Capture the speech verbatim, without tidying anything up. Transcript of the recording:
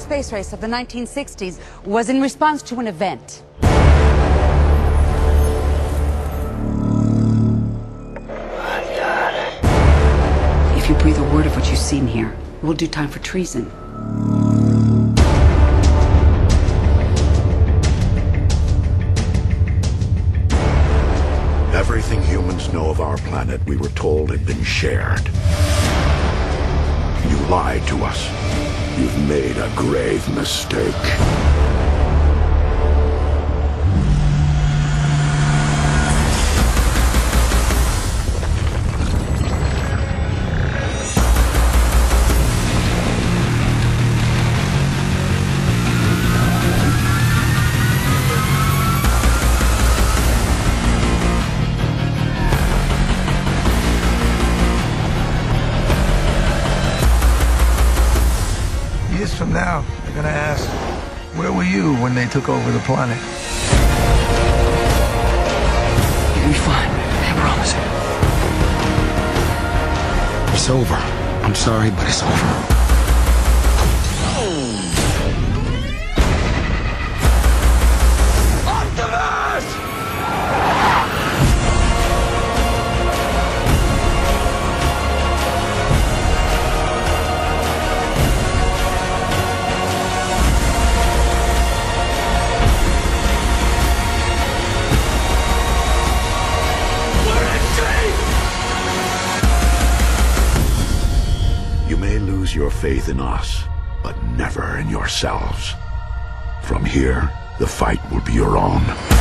space race of the nineteen sixties was in response to an event. If you breathe a word of what you've seen here, we'll do time for treason. Everything humans know of our planet, we were told, had been shared. You lied to us. You've made a grave mistake. Years from now, they're gonna ask, where were you when they took over the planet? You'll be fine, I promise. It's over. I'm sorry, but it's over. You may lose your faith in us, but never in yourselves. From here, the fight will be your own.